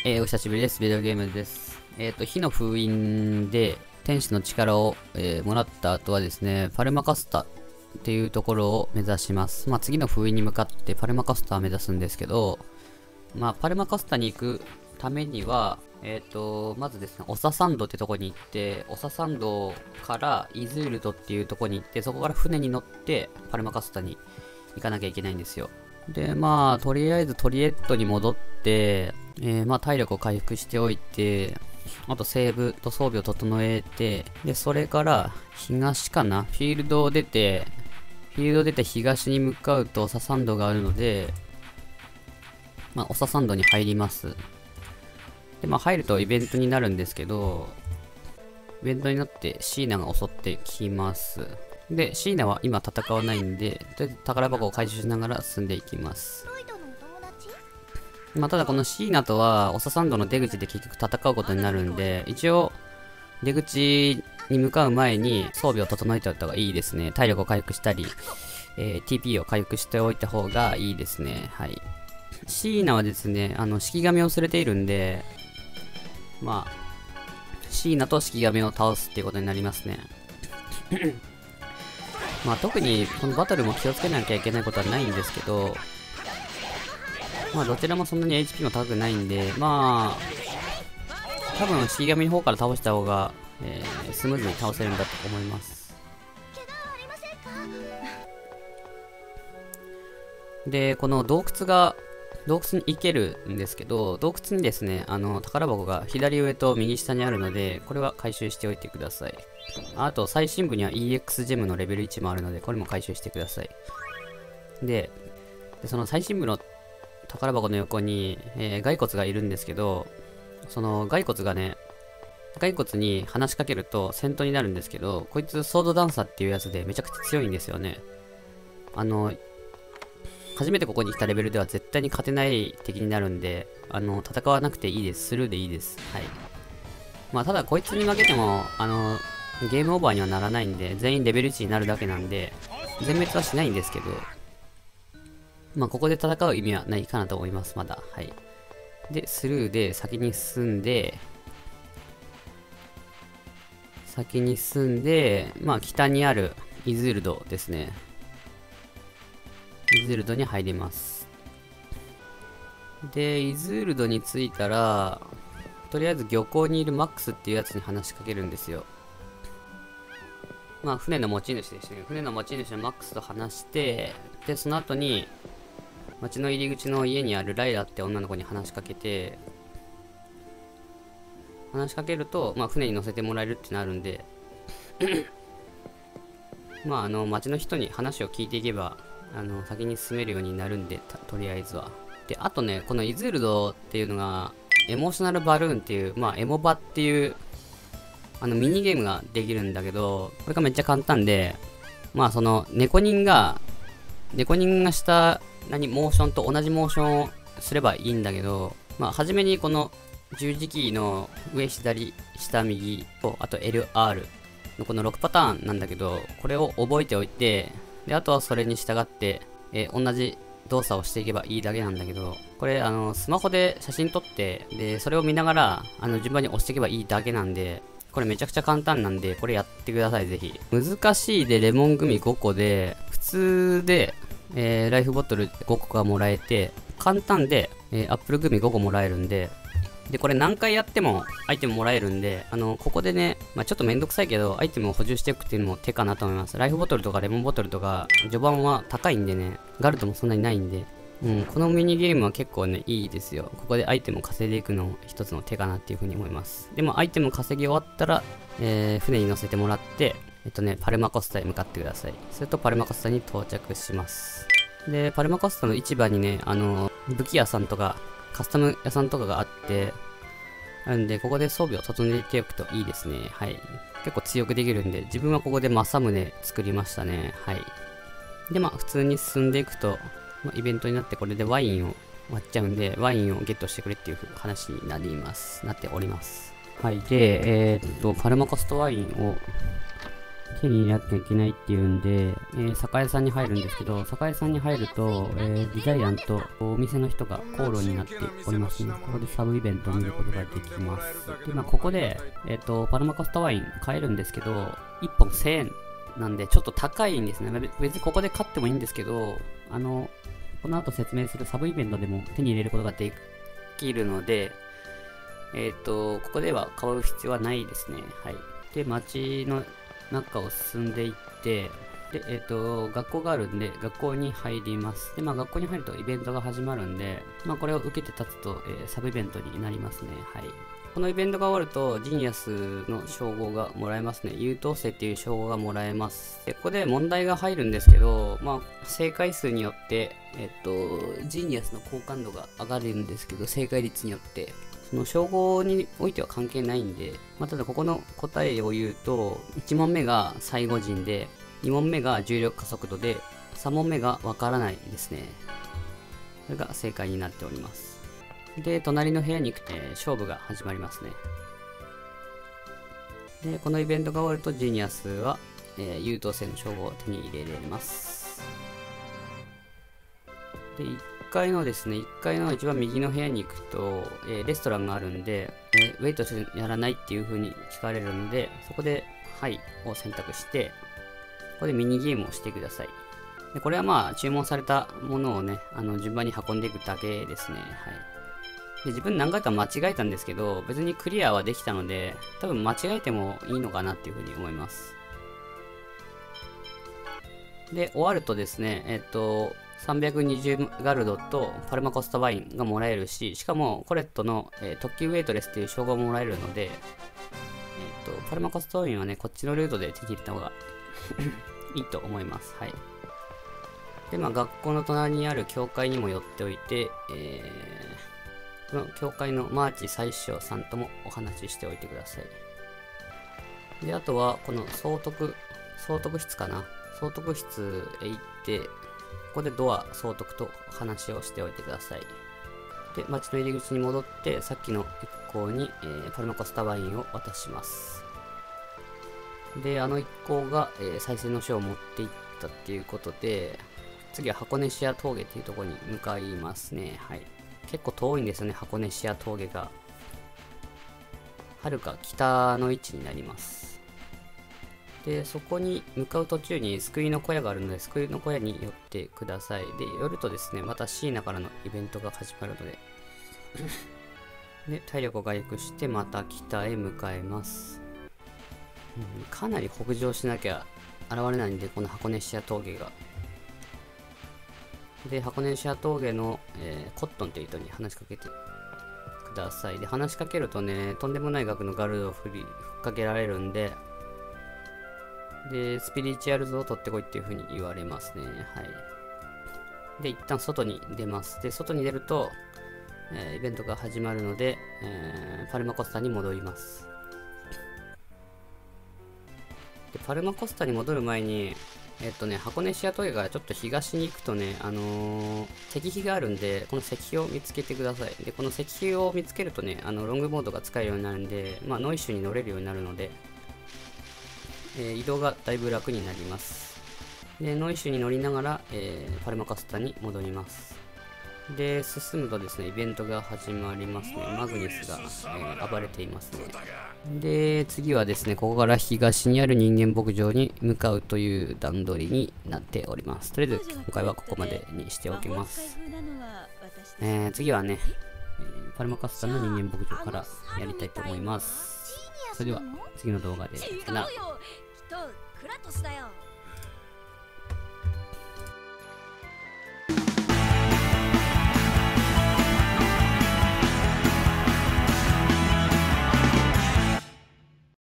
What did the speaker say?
お久しぶりです。ビデオゲームです。火の封印で天使の力を、もらった後はですね、パルマカスタっていうところを目指します。まあ、次の封印に向かってパルマカスタを目指すんですけど、まあ、パルマカスタに行くためには、まずですね、オササンドってとこに行って、オササンドからイズールドっていうとこに行って、そこから船に乗ってパルマカスタに行かなきゃいけないんですよ。で、まあ、とりあえずトリエットに戻って、まあ、体力を回復しておいて、あとセーブと装備を整えて、で、それから東かな、フィールドを出て、東に向かうとオササンドがあるので、まあ、オササンドに入ります。で、まあ、入るとイベントになるんですけど、イベントになってシーナが襲ってきます。で、シーナは今戦わないんで、とりあえず宝箱を回収しながら進んでいきます。まあ、ただこのシーナとは、オササンドの出口で結局戦うことになるんで、一応、出口に向かう前に装備を整えておいた方がいいですね。体力を回復したり、TP を回復しておいた方がいいですね。はい。シーナはですね、式神を連れているんで、まあ、シーナと式神を倒すっていうことになりますね。まあ特にこのバトルも気をつけなきゃいけないことはないんですけど、まあどちらもそんなに HP も高くないんで、まあ、多分式神の方から倒した方が、スムーズに倒せるんだと思います。で、この洞窟に行けるんですけど、洞窟にですね、宝箱が左上と右下にあるので、これは回収しておいてください。あと、最深部には EX ジェムのレベル1もあるので、これも回収してください。でその最深部の宝箱の横に、骸骨がいるんですけど、その骸骨に話しかけると戦闘になるんですけど、こいつソードダンサーっていうやつでめちゃくちゃ強いんですよね。初めてここに来たレベルでは絶対に勝てない敵になるんで、戦わなくていいです。スルーでいいです。はい。まあ、ただこいつに負けても、ゲームオーバーにはならないんで、全員レベル1になるだけなんで、全滅はしないんですけど、まあ、ここで戦う意味はないかなと思います、まだ。はい。で、スルーで先に進んで、まあ、北にあるイズールドですね。イズールドに入ります。で、イズールドに着いたら、とりあえず漁港にいるマックスっていうやつに話しかけるんですよ。まあ、船の持ち主ですね。船の持ち主のマックスと話して、で、その後に、町の入り口の家にあるライラって女の子に話しかけて、まあ、船に乗せてもらえるってなるんで、まあ、町の人に話を聞いていけば、先に進めるようになるんで、とりあえずは。で、あとね、このイズールドっていうのが、エモーショナルバルーンっていう、まあ、エモバっていう、ミニゲームができるんだけど、これがめっちゃ簡単で、まあ、その、猫人がしたモーションと同じモーションをすればいいんだけど、まあ、初めにこの十字キーの上、左、下、右と、あと LR のこの6パターンなんだけど、これを覚えておいて、で、あとはそれに従って、同じ動作をしていけばいいだけなんだけど、これ、スマホで写真撮って、で、それを見ながら、順番に押していけばいいだけなんで、これめちゃくちゃ簡単なんで、これやってください、ぜひ。難しいでレモングミ5個で、普通で、ライフボトル5個がもらえて、簡単で、アップルグミ5個もらえるんで、で、これ何回やってもアイテムもらえるんで、ここでね、まあ、ちょっとめんどくさいけど、アイテムを補充しておくっていうのも手かなと思います。ライフボトルとかレモンボトルとか、序盤は高いんでね、ガルトもそんなにないんで、このミニゲームは結構ね、いいですよ。ここでアイテムを稼いでいくのも一つの手かなっていうふうに思います。でもアイテム稼ぎ終わったら、船に乗せてもらって、パルマコスタへ向かってください。するとパルマコスタに到着します。で、パルマコスタの市場にね、武器屋さんとか、カスタム屋さんとかがあって、あるんで、ここで装備を整えておくといいですね。はい。結構強くできるんで、自分はここで政宗作りましたね。はい。で、まあ、普通に進んでいくと、まあ、イベントになってこれでワインを割っちゃうんで、ワインをゲットしてくれっていう話になっております。はい。で、パルマコストワインを手に入れなきゃいけないっていうんで、酒屋さんに入るんですけど、酒屋さんに入ると、ジャイアンとお店の人が口論になっておりますね。ここでサブイベントを見ることができます。で、ここで、パルマコスタワイン買えるんですけど、1本1000円なんでちょっと高いんですね。別にここで買ってもいいんですけど、この後説明するサブイベントでも手に入れることができるので、ここでは買う必要はないですね。はい。で、街の中を進んでいって、で、学校があるんで、学校に入ります。で、学校に入るとイベントが始まるんで、これを受けて立つと、サブイベントになりますね。はい。このイベントが終わると、ジニアスの称号がもらえますね。優等生っていう称号がもらえます。で、ここで問題が入るんですけど、正解数によって、ジニアスの好感度が上がるんですけど、正解率によって、その称号においては関係ないんで、ただここの答えを言うと、1問目が最後陣で、2問目が重力加速度で、3問目がわからないですね。それが正解になっております。で、隣の部屋に行くと、勝負が始まりますね。で、このイベントが終わると、ジーニアスは、優等生の称号を手に入れられます。で、1階のですね、1階の一番右の部屋に行くと、レストランがあるんで、ウェイトしてやらないっていう風に聞かれるので、そこで、はいを選択して、ここでミニゲームをしてください。で、これは注文されたものをね、順番に運んでいくだけですね。はい。で、自分何回か間違えたんですけど、別にクリアはできたので、多分間違えてもいいのかなっていう風に思います。で、終わるとですね、320ガルドとパルマコスタワインがもらえるし、しかもコレットの、特級ウェイトレスっていう称号ももらえるので、パルマコスタワインはね、こっちのルートで手に入れた方がいいと思います。はい。で、学校の隣にある教会にも寄っておいて、この教会のマーチ最初さんともお話ししておいてください。で、あとは、この総督室かな。総督室へ行って、ここでドア総督と話をしておいてください。で、町の入り口に戻って、さっきの一行に、パルマコスタワインを渡します。で、一行が、再生の書を持っていったっていうことで、次は箱根シア峠っていうところに向かいますね。はい。結構遠いんですよね、箱根シア峠が。はるか北の位置になります。で、そこに向かう途中に救いの小屋があるので、救いの小屋に寄ってください。で、寄るとですね、また椎名からのイベントが始まるので、で、体力を回復して、また北へ向かいます。かなり北上しなきゃ現れないんで、この箱根シア峠が。で、箱根シア峠の、コットンという人に話しかけてください。で、話しかけるとね、とんでもない額のガルドをふっかけられるんで、で、スピリチュアルズを取ってこいっていう風に言われますね。はい。で、一旦外に出ます。で、外に出ると、イベントが始まるので、パルマコスタに戻ります。で、パルマコスタに戻る前に、箱根シア峠からちょっと東に行くとね、石碑があるんで、この石碑を見つけてください。で、この石碑を見つけるとね、ロングボードが使えるようになるんで、ノイシュに乗れるようになるので、移動がだいぶ楽になります。で、ノイシュに乗りながら、パルマコスタに戻ります。で、進むとですね、イベントが始まりますね。マグニスが、暴れていますね。で、次はですね、ここから東にある人間牧場に向かうという段取りになっております。とりあえず、今回はここまでにしておきます。次はね、パルマコスタの人間牧場からやりたいと思います。それでは、次の動画で。さよなら。 クラトスだよ。